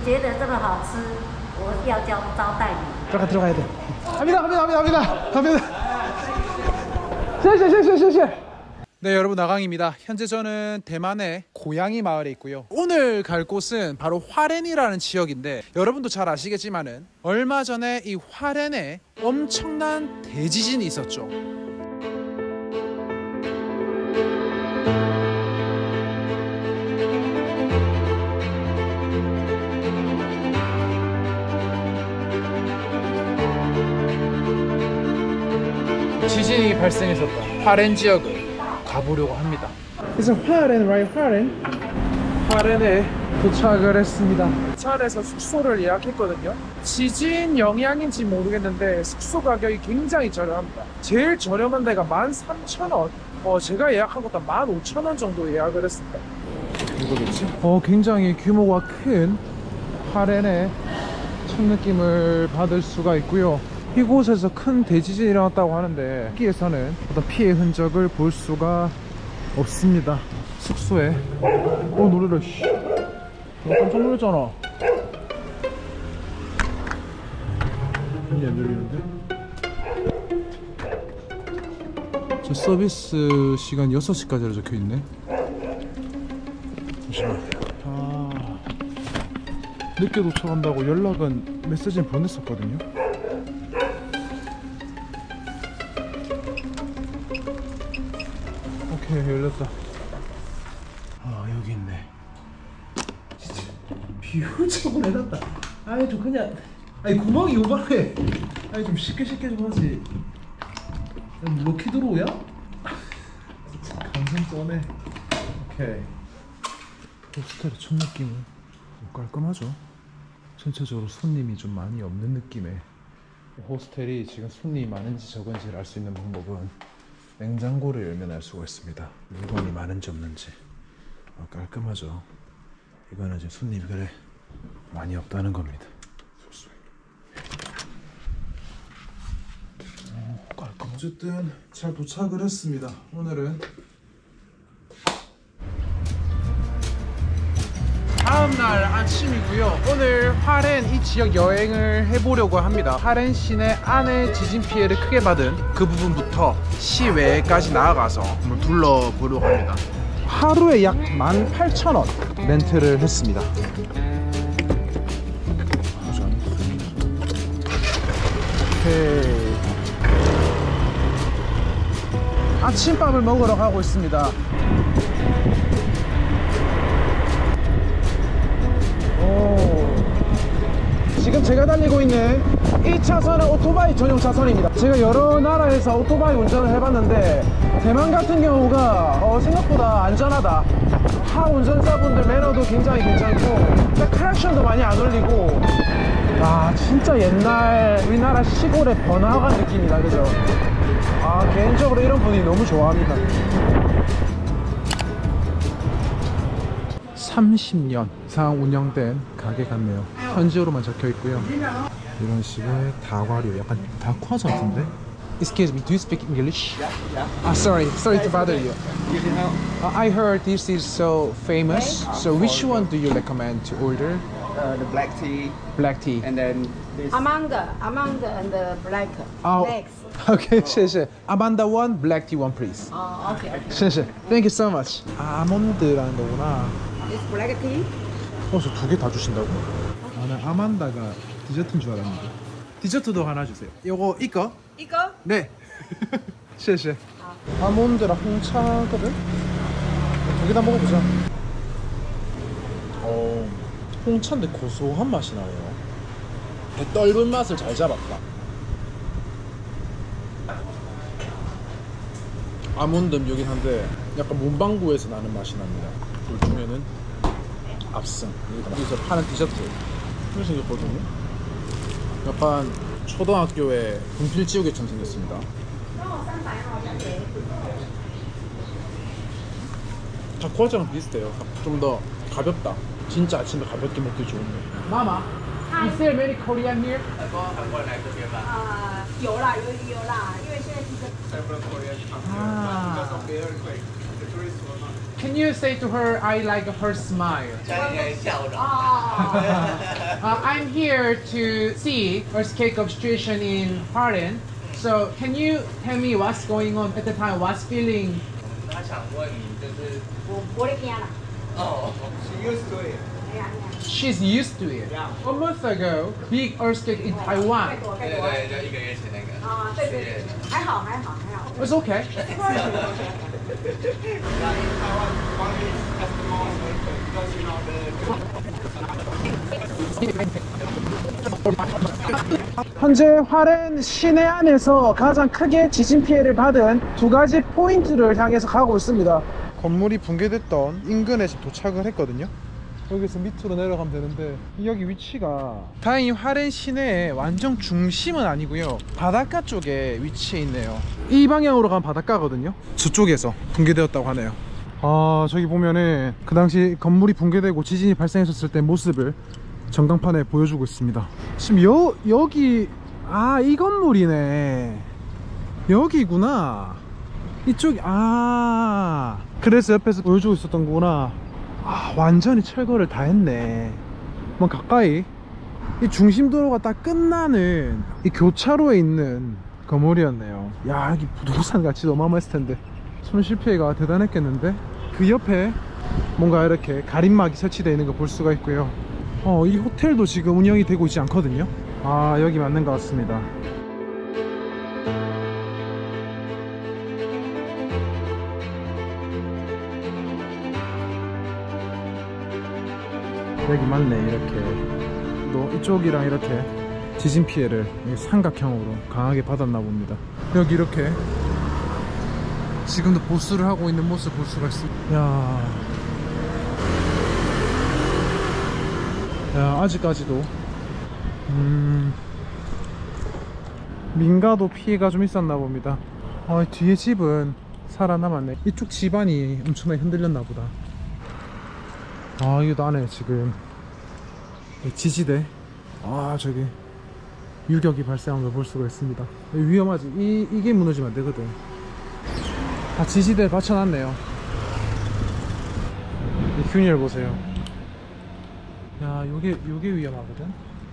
觉得这么好吃，我要招待你。 들어가야 돼. 갑니다. 谢谢. 네, 여러분, 나강입니다. 현재 저는 대만의 고양이 마을에 있고요. 오늘 갈 곳은 바로 화롄이라는 지역인데, 여러분도 잘 아시겠지만은 얼마 전에 이 화롄에 엄청난 대지진이 있었죠. 지진이 발생했었던 화롄 지역을 가보려고 합니다. 그래서 화롄, 화롄에 도착을 했습니다. 차안에서 숙소를 예약했거든요. 지진 영향인지 모르겠는데 숙소 가격이 굉장히 저렴합니다. 제일 저렴한 데가 13,000원. 제가 예약한 것도 15,000원 정도 예약을 했습니다. 이거겠지? 굉장히 규모가 큰 화롄의 첫 느낌을 받을 수가 있고요. 이곳에서 큰 대지진이 일어났다고 하는데 여기에서는 어떤 피해 흔적을 볼 수가 없습니다. 숙소에 놀래라. 깜짝 놀랐잖아. 문이 안 열리는데? 저 서비스 시간 6시까지로 적혀있네. 잠시만. 늦게 도착한다고 연락은 메시지는 보냈었거든요. 오케이, 열렸다. 여기 있네. 진짜 비효적으로 해놨다. 좀 그냥 구멍이 요만해. 좀 쉽게 좀 하지. 럭키 드로우야? 감성 쩌네. 오케이. 호스텔의 첫 느낌은 깔끔하죠. 전체적으로 손님이 좀 많이 없는 느낌의 호스텔이 지금 손님이 많은지 적은지를 알 수 있는 방법은 냉장고를 열면 알 수가 있습니다. 물건이 많은지 없는지. 깔끔하죠. 이거는 지금 손님이 그래 많이 없다는 겁니다. 깔끔. 어쨌든 잘 도착을 했습니다. 오늘은 다음날 아침이고요. 오늘 화롄 이 지역 여행을 해보려고 합니다. 화롄 시내 안에 지진 피해를 크게 받은 그 부분부터 시외까지 나아가서 한번 둘러보려고 합니다. 하루에 약 18,000원 렌트를 했습니다. 오케이. 아침밥을 먹으러 가고 있습니다. 지금 제가 달리고 있는 이 차선은 오토바이 전용 차선입니다. 제가 여러 나라에서 오토바이 운전을 해봤는데 대만 같은 경우가 생각보다 안전하다. 하 운전자분들 매너도 굉장히 괜찮고 크랙션도 많이 안 울리고 진짜 옛날 우리나라 시골의 번화가 느낌이다. 그죠? 개인적으로 이런 분위기 너무 좋아합니다. 30년 이상 운영된 가게 같네요. 현지어로만 적혀 있고요. 이런 식의 다과류, 약간 다과자 같은데? Excuse me, do you speak English? Sorry to bother you. I heard this is so famous. So which one do you recommend to order? The black tea. Black tea. And then this. Amanda and the black. Next. Okay, 谢谢. Amanda one, black tea one, please. Okay. 谢谢. Thank you so much. 아몬드라는 거구나. This black tea. 저 2개 다 주신다고? 나는 아만다가 디저트인 줄 알았는데. 디저트도 하나 주세요. 이거? 이거? 네. 谢谢. 아몬드랑 홍차거든? 2개 다 먹어보자. 홍차인데 고소한 맛이 나네요. 배 떫은 맛을 잘 잡았다. 아몬드 음료긴 한데 약간 문방구에서 나는 맛이 납니다. 둘 중에는 압승. 여기서 파는 디저트 이렇게 생겼거든요. 약간 초등학교에 분필지우개처럼 생겼습니다. 다쿠아자랑 비슷해요. 좀 더 가볍다. 진짜 아침에 가볍게 먹기 좋은데. 마마, is there many Korean here? 有啦，因为现在是 Several Korean Can you say to her, I like her smile? I'm here to see earthquake obstruction in Haren. So can you tell me what's going on at the time? What's feeling? 他想问你就是我的天啦！ 哦，she used to it。 She's used to it. A month ago, big earthquake in Taiwan. 对对对，就1个月前那个。 啊，对对对，还好还好还好。 It's okay. 현재 화롄 시내 안에서 가장 크게 지진 피해를 받은 두 가지 포인트를 향해서 가고 있습니다. 건물이 붕괴됐던 인근에 지금 도착을 했거든요. 여기서 밑으로 내려가면 되는데 여기 위치가 다행히 화롄 시내의 완전 중심은 아니고요, 바닷가 쪽에 위치해 있네요. 이 방향으로 가면 바닷가거든요. 저쪽에서 붕괴되었다고 하네요. 아, 저기 보면은 그 당시 건물이 붕괴되고 지진이 발생했었을 때 모습을 전광판에 보여주고 있습니다. 지금 여기 이 건물이네. 여기구나. 이쪽이 그래서 옆에서 보여주고 있었던 거구나. 완전히 철거를 다 했네. 뭐 가까이 이 중심도로가 딱 끝나는 이 교차로에 있는 건물이었네요. 야, 여기 부동산 가치도 어마어마했을 텐데 손실피해가 대단했겠는데. 그 옆에 뭔가 이렇게 가림막이 설치되어 있는 거 볼 수가 있고요. 이 호텔도 지금 운영이 되고 있지 않거든요. 여기 맞는 것 같습니다. 여기 맞네. 이렇게 또 이쪽이랑 이렇게 지진 피해를 삼각형으로 강하게 받았나 봅니다. 여기 이렇게 지금도 보수를 하고 있는 모습 볼 수가 있습니다. 야, 아직까지도 민가도 피해가 좀 있었나 봅니다. 뒤에 집은 살아남았네. 이쪽 집안이 엄청나게 흔들렸나 보다. 이거 안에 지금 지지대 저기 유격이 발생한 걸 볼 수가 있습니다. 위험하지. 이게 무너지면 안 되거든. 지지대를 받쳐놨네요. 이 균열 보세요. 야, 요게 위험하거든.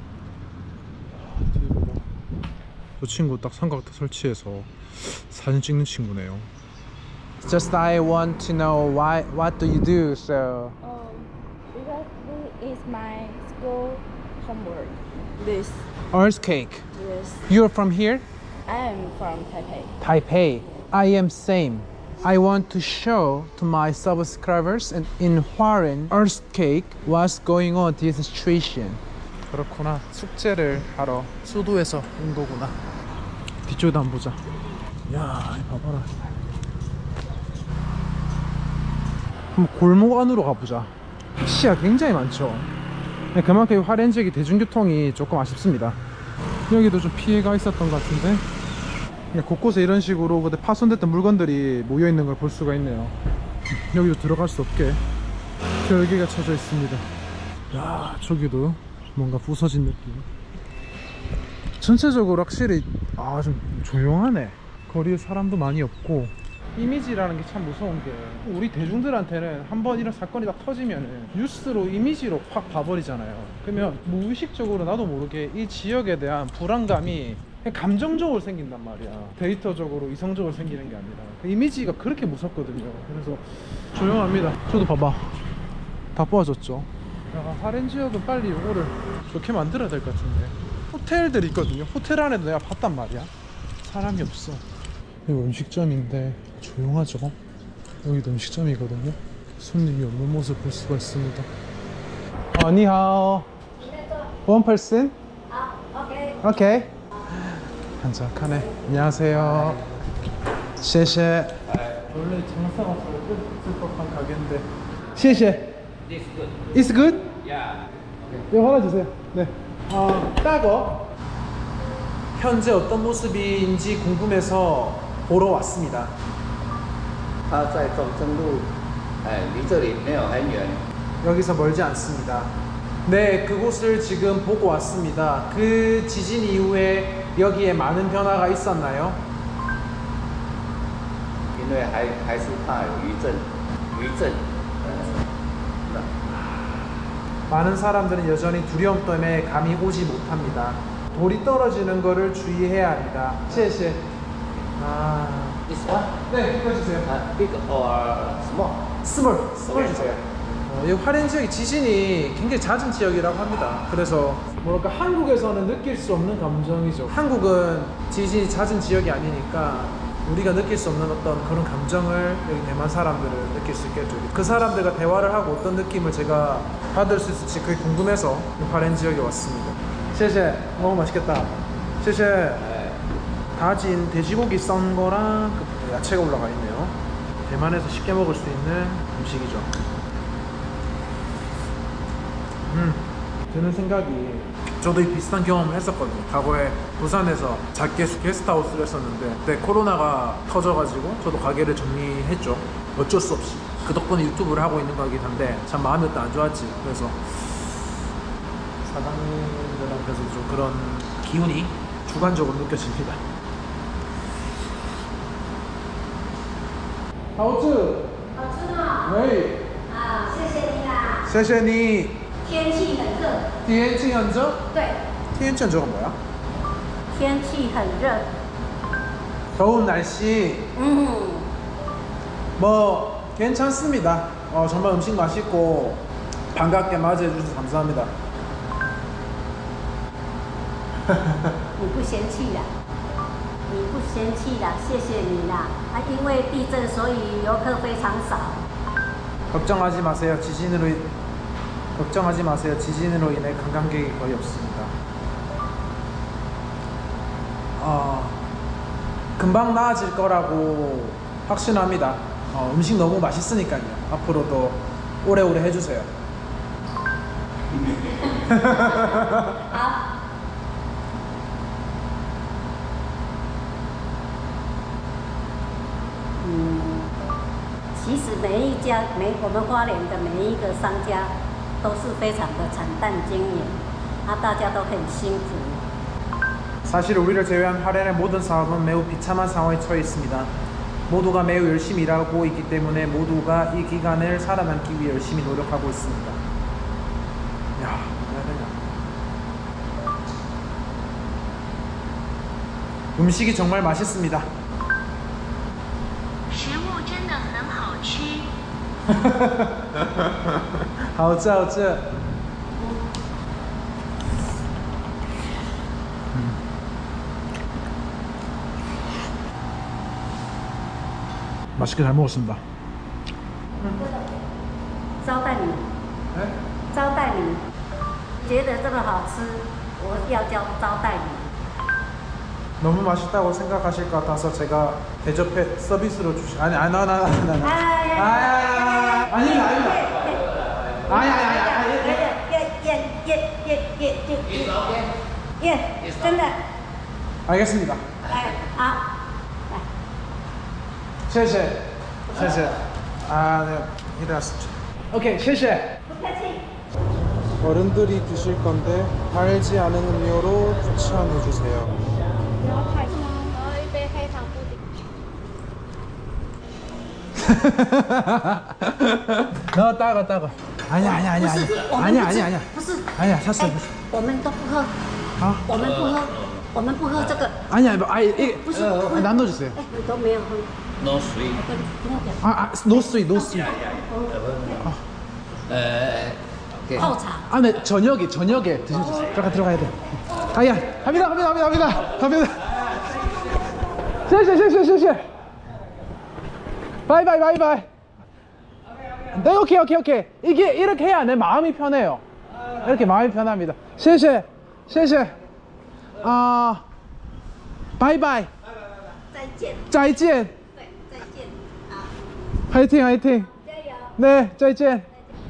뒤에 보고. 저 친구 딱 삼각대 설치해서 사진 찍는 친구네요. Just I want to know what do you do? So because this is my school homework. This. earthquake. Yes. You're from here? I am from Taipei. Taipei. I am same. I want to show to my subscribers in Haren earthquake what's going on this situation. 그렇구나. 숙제를 하러 수도에서 온 거구나. 뒤쪽도 한번 보자. 야, 봐봐라. 한번 골목 안으로 가보자. 택시가 굉장히 많죠. 그만큼 화롄 지역이 대중교통이 조금 아쉽습니다. 여기도 좀 피해가 있었던 것 같은데 곳곳에 이런 식으로 파손됐던 물건들이 모여있는 걸 볼 수가 있네요. 여기도 들어갈 수 없게 결계가 쳐져 있습니다. 야, 저기도 뭔가 부서진 느낌. 전체적으로 확실히 좀 조용하네. 거리에 사람도 많이 없고. 이미지라는 게 참 무서운 게 우리 대중들한테는 한번 이런 사건이 딱 터지면은 뉴스로 이미지로 확 봐버리잖아요. 그러면 무의식적으로 나도 모르게 이 지역에 대한 불안감이 그냥 감정적으로 생긴단 말이야. 데이터적으로 이성적으로 생기는 게 아니라. 그 이미지가 그렇게 무섭거든요. 그래서 조용합니다. 저도 봐봐, 다 뽑아졌죠. 화롄 지역은 빨리 요거를 좋게 만들어야 될 것 같은데. 호텔들이 있거든요. 호텔 안에도 내가 봤단 말이야. 사람이 없어. 여기 음식점인데 조용하죠. 여기도 음식점이거든요. 손님이 없는 모습 볼 수가 있습니다. 니하오. One person? OK。 오케이. 한적하네. 안녕하세요. 셰셰. 원래 장사가 없을 법한 가게인데. 셰셰. It's good? Yeah. 이거 하나 주세요. 네. 따거. 현재 어떤 모습인지 궁금해서 보러 왔습니다. 他在中正路，离这里没有很远。 여기서 멀지 않습니다. 네, 그곳을 지금 보고 왔습니다. 그 지진 이후에 여기에 많은 변화가 있었나요? 因因为还是怕有余震，余震。 많은 사람들은 여전히 두려움 때문에 감이 오지 못합니다. 돌이 떨어지는 거를 주의해야 합니다.谢谢. 아, This one? 네, 이거 주세요. Big or small? 스몰 주세요. 이 화롄 지역이 지진이 굉장히 잦은 지역이라고 합니다. 그래서 뭐랄까 한국에서는 느낄 수 없는 감정이죠. 한국은 지진이 잦은 지역이 아니니까 우리가 느낄 수 없는 어떤 그런 감정을 여기 대만 사람들은 느낄 수 있겠죠. 그 사람들과 대화를 하고 어떤 느낌을 제가 받을 수 있을지 그게 궁금해서 화롄 지역에 왔습니다. 셰셰, 너무 맛있겠다. 셰셰. 다진 돼지고기 썬 거랑 그 야채가 올라가 있네요. 대만에서 쉽게 먹을 수 있는 음식이죠. 드는 생각이 저도 이 비슷한 경험을 했었거든요. 과거에 부산에서 작게 게스트하우스를 했었는데 그때 코로나가 터져가지고 저도 가게를 정리했죠. 어쩔 수 없이 그 덕분에 유튜브를 하고 있는 거긴 한데 참 마음이 또 안 좋았지. 그래서 사장님들한테서 좀 그런 기운이 주관적으로 느껴집니다. 好吃， 好吃吗？ 喂， 啊，谢谢你啦。 谢谢你。 天气很热。 天气很热？ 对， 天气很热가 뭐야? 天气很热。 더운 날씨. 뭐 괜찮습니다. 정말 음식 맛있고 반갑게 맞이해 주셔서 감사합니다. 你不嫌弃啦？你不嫌弃啦？谢谢你啦。啊，因为地震，所以游客非常少。 걱정하지 마세요. 걱정하지 마세요. 지진으로 인해 관광객이 거의 없습니다. 금방 나아질 거라고 확신합니다. 음식 너무 맛있으니까요. 앞으로도 오래오래 해주세요. 好。其实我们花莲的每一个商家都是非常的惨淡经营，大家都很辛苦。 사실 우리를 제외한 화롄의 모든 사업은 매우 비참한 상황에 처해 있습니다. 모두가 매우 열심히 일하고 있기 때문에 모두가 이 기간을 살아남기 위해 열심히 노력하고 있습니다. 야, 뭐야 되냐. 음식이 정말 맛있습니다. 食物真的很好吃。 好吃好吃。 맛있게 잘 먹었습니다. 招待你，招待你，觉得这么好吃，我要招待你。 너무 맛있다고 생각하실 것 같아서 제가 대접해 서비스로 아닙니다. 真的。 알겠습니다. 好。 谢谢. 아, 네. 일어났습니다. 오케이, 谢谢. 不客气。 어른들이 드실 건데 달지 않은 음료로 추천해 주세요. 喝一杯黑糖布丁。 너 따가. 아니야. 不是。 아니야, 샀어. 我们都不喝。 啊？ 我们不喝这个。 아니야, 이게 不是。 나눠 주세요. 你都没有喝。 No sweet. 跟我讲。 no sweet. 오케이. 泡茶。 아, 네, 저녁에 드셔주세요. 들어가야 돼. 아야, 갑니다. 谢谢. 바이바이. 네, 오케이. 이게 이렇게 해야 내 마음이 편해요. 이렇게 마음이 편합니다. 谢谢. 바이바이. 再见. 对，再见。好。 화이팅. 加油。 네, 再见.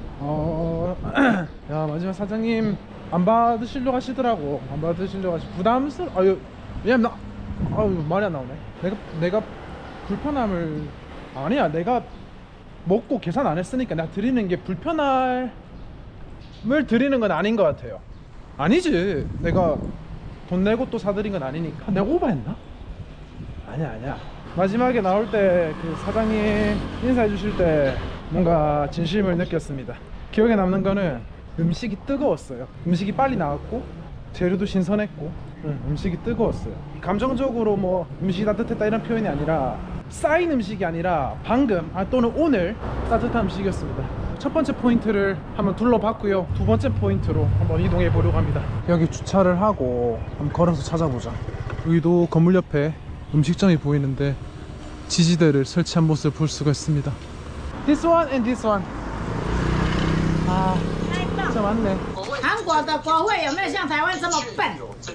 야, 마지막 사장님 안 받으시려고 하시더라고. 부담스러워. 왜냐면 말이 안 나오네. 내가 불편함을 아니야. 내가 먹고 계산 안 했으니까 내가 드리는 게 불편함을 드리는 건 아닌 것 같아요. 아니지. 내가 돈 내고 또 사드린 건 아니니까. 내가 오버했나? 아니야. 마지막에 나올 때 그 사장님 인사해 주실 때 뭔가 진심을 느꼈습니다. 기억에 남는 거는 음식이 뜨거웠어요. 음식이 빨리 나왔고 재료도 신선했고 음식이 뜨거웠어요. 감정적으로 뭐 음식이 따뜻했다 이런 표현이 아니라 쌓인 음식이 아니라 방금 또는 오늘 따뜻한 음식이었습니다. 첫 번째 포인트를 한번 둘러봤고요. 두 번째 포인트로 한번 이동해 보려고 합니다. 여기 주차를 하고 한번 걸어서 찾아보자. 여기도 건물 옆에 음식점이 보이는데 지지대를 설치한 모습을 볼 수가 있습니다. This one and this one. 아, 진짜 많네. 韩国的国会有没有像台湾这么笨？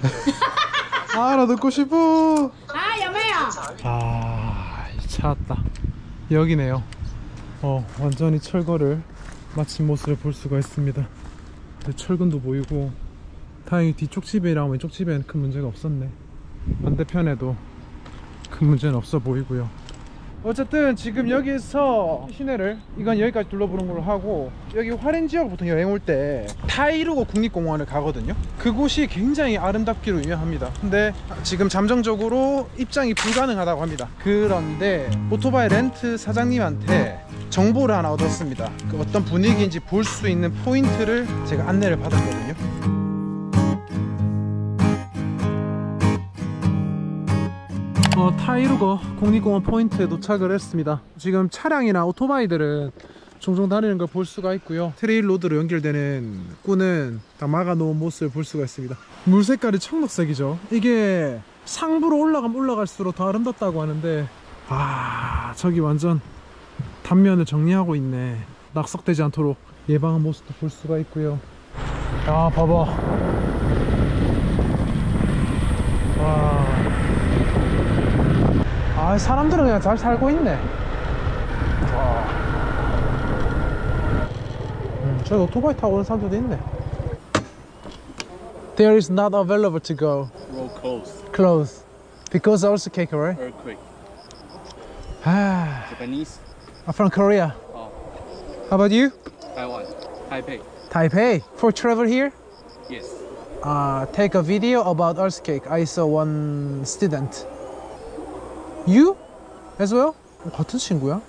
알아듣고 싶어. 啊，有没有？ 아, 찾았다. 여기네요. 완전히 철거를 마친 모습을 볼 수가 있습니다. 철근도 보이고 다행히 뒤쪽 집이랑 왼쪽 집에는 큰 문제가 없었네. 반대편에도 큰 문제는 없어 보이고요. 어쨌든 지금 여기서 시내를 이건 여기까지 둘러보는 걸로 하고, 여기 화롄 지역 보통 여행 올 때 타이루고 국립공원을 가거든요. 그곳이 굉장히 아름답기로 유명합니다. 근데 지금 잠정적으로 입장이 불가능하다고 합니다. 그런데 오토바이 렌트 사장님한테 정보를 하나 얻었습니다. 그 어떤 분위기인지 볼 수 있는 포인트를 제가 안내를 받았거든요. 타이루거 국립공원 포인트에 도착을 했습니다. 지금 차량이나 오토바이들은 종종 다니는 걸 볼 수가 있고요. 트레일 로드로 연결되는 꾼은 다 막아놓은 모습을 볼 수가 있습니다. 물 색깔이 청록색이죠. 이게 상부로 올라가면 올라갈수록 더 아름답다고 하는데, 저기 완전 단면을 정리하고 있네. 낙석되지 않도록 예방한 모습도 볼 수가 있고요. 봐봐. 와. 사람들은 그냥 잘 살고 있네. 저기 오토바이 타고 오는 사람들도 있네. There is not available to go. Road closed. Close. Because also cake, right? Earthquake. Ah, Japanese. I'm from Korea. Oh. How about you? Taiwan. Taipei. Taipei. For travel here? Yes. Take a video about earthquake. I saw one student. You? as well? 같은 친구야?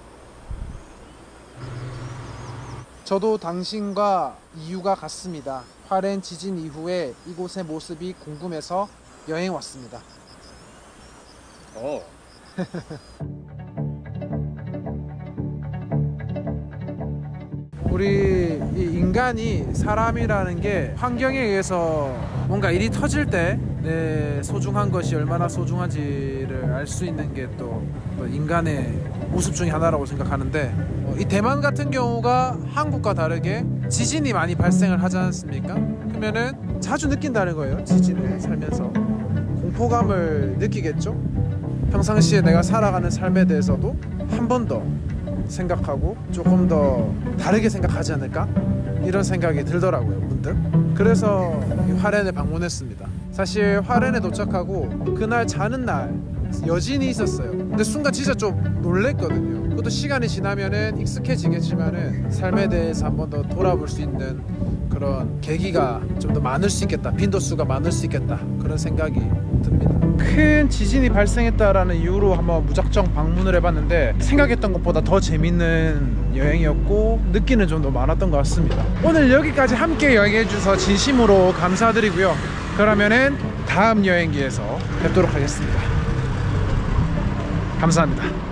저도 당신과 이유가 같습니다. 화롄 지진 이후에 이곳의 모습이 궁금해서 여행 왔습니다. Oh. 우리 이 인간이 사람이라는 게 환경에 의해서 뭔가 일이 터질 때 내 소중한 것이 얼마나 소중한지를 알 수 있는 게 또 인간의 모습 중에 하나라고 생각하는데, 이 대만 같은 경우가 한국과 다르게 지진이 많이 발생을 하지 않습니까? 그러면은 자주 느낀다는 거예요. 지진을 살면서 공포감을 느끼겠죠. 평상시에 내가 살아가는 삶에 대해서도 한 번 더 생각하고 조금 더 다르게 생각하지 않을까? 이런 생각이 들더라고요, 문득. 그래서 화롄에 방문했습니다. 사실 화롄에 도착하고 그날 자는 날 여진이 있었어요. 근데 순간 진짜 좀 놀랬거든요. 그것도 시간이 지나면은 익숙해지겠지만은 삶에 대해서 한 번 더 돌아볼 수 있는 그런 계기가 좀 더 많을 수 있겠다, 빈도수가 많을 수 있겠다, 그런 생각이 듭니다. 큰 지진이 발생했다라는 이유로 한번 무작정 방문을 해봤는데 생각했던 것보다 더 재밌는 여행이었고 느끼는 점도 많았던 것 같습니다. 오늘 여기까지 함께 여행해 주셔서 진심으로 감사드리고요. 그러면은 다음 여행기에서 뵙도록 하겠습니다. 감사합니다.